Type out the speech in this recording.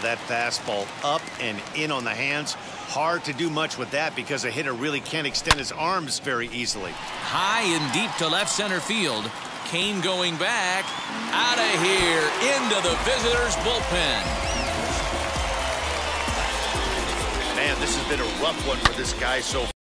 of that fastball up and in on the hands. Hard to do much with that because a hitter really can't extend his arms very easily. High and deep to left center field. Kane going back. Out of here. Into the visitors' bullpen. Man, this has been a rough one for this guy so far.